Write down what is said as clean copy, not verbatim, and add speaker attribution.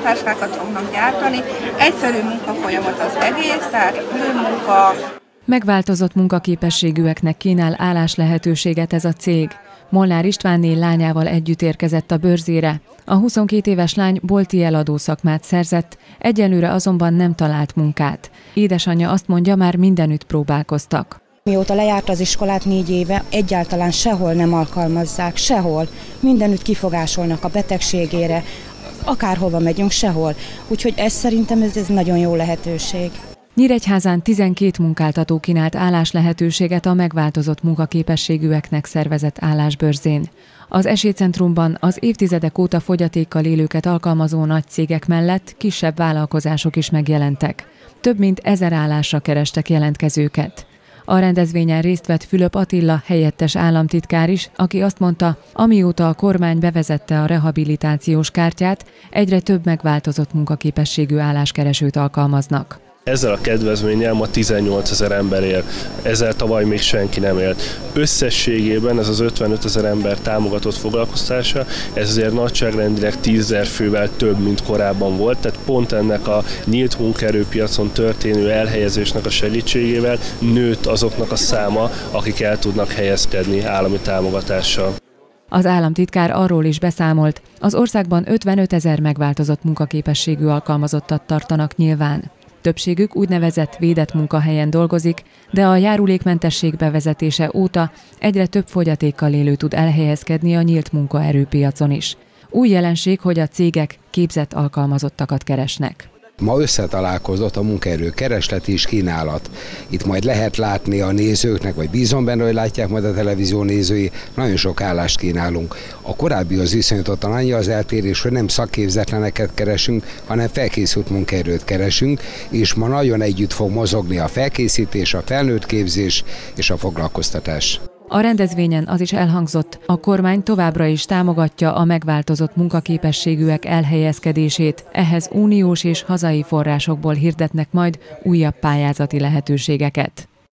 Speaker 1: táskákat fognak gyártani. Egyszerű munkafolyamat az egész, tehát munka.
Speaker 2: Megváltozott munkaképességűeknek kínál álláslehetőséget ez a cég. Molnár Istvánné lányával együtt érkezett a bőrzére. A 22 éves lány bolti eladó szakmát szerzett, egyelőre azonban nem talált munkát. Édesanyja azt mondja, már mindenütt próbálkoztak.
Speaker 3: Mióta lejárt az iskolát 4 éve, egyáltalán sehol nem alkalmazzák, sehol. Mindenütt kifogásolnak a betegségére, akárhova megyünk, sehol. Úgyhogy ez szerintem ez nagyon jó lehetőség.
Speaker 2: Nyíregyházán 12 munkáltató kínált álláslehetőséget a megváltozott munkaképességűeknek szervezett állásbőrzén. Az esélycentrumban az évtizedek óta fogyatékkal élőket alkalmazó nagy cégek mellett kisebb vállalkozások is megjelentek. Több mint 1000 állásra kerestek jelentkezőket. A rendezvényen részt vett Fülöp Attila helyettes államtitkár is, aki azt mondta, amióta a kormány bevezette a rehabilitációs kártyát, egyre több megváltozott munkaképességű álláskeresőt alkalmaznak.
Speaker 4: Ezzel a kedvezménnyel ma 18 000 ember él, ezzel tavaly még senki nem élt. Összességében ez az 55 000 ember támogatott foglalkoztása, ez azért nagyságrendileg 10 000 fővel több, mint korábban volt, tehát pont ennek a nyílt munkaerőpiacon történő elhelyezésnek a segítségével nőtt azoknak a száma, akik el tudnak helyezkedni állami támogatással.
Speaker 2: Az államtitkár arról is beszámolt, az országban 55 000 megváltozott munkaképességű alkalmazottat tartanak nyilván. Többségük úgynevezett védett munkahelyen dolgozik, de a járulékmentesség bevezetése óta egyre több fogyatékkal élő tud elhelyezkedni a nyílt munkaerőpiacon is. Új jelenség, hogy a cégek képzett alkalmazottakat keresnek.
Speaker 5: Ma összetalálkozott a munkaerő kereslet és kínálat. Itt majd lehet látni a nézőknek, vagy bízom benne, hogy látják majd a televízió nézői, nagyon sok állást kínálunk. A korábbihoz viszonyítottan annyi az eltérés, hogy nem szakképzetleneket keresünk, hanem felkészült munkaerőt keresünk, és ma nagyon együtt fog mozogni a felkészítés, a felnőttképzés és a foglalkoztatás.
Speaker 2: A rendezvényen az is elhangzott, a kormány továbbra is támogatja a megváltozott munkaképességűek elhelyezkedését, ehhez uniós és hazai forrásokból hirdetnek majd újabb pályázati lehetőségeket.